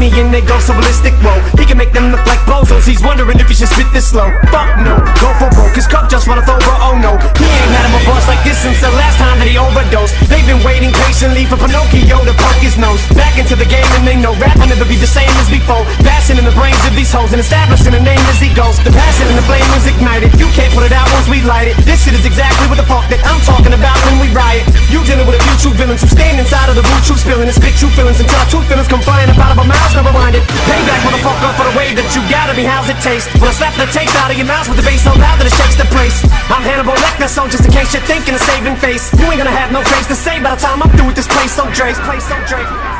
me and they go so ballistic, whoa. He can make them look like bozos, he's wondering if he should spit this slow. Fuck no, go for broke, his cup just runneth over, oh no. He ain't had him a boss like this since the last time that he overdosed. They've been waiting patiently for Pinocchio to poke his nose back into the game, and they know rap will never be the same as before. Bashing in the brains of these hoes and establishing a name as he goes. The passion and the flame is ignited, you can't put it out once we light it. This shit is exactly what the fuck that I'm talking about when we riot. You dealing with a few true villains who stand inside of the root, true spilling and spit true feelings until our true feelings come flying up out of our mouths, never mind it. Payback, motherfucker, for the way that you gotta be. How's it taste when I slap the taste out of your mouth with the bass so loud that it shakes the place? I'm Hannibal Lecter, so just in case you're thinking of saving face, you ain't gonna have no trace to say by the time I'm through with this place. So Drake,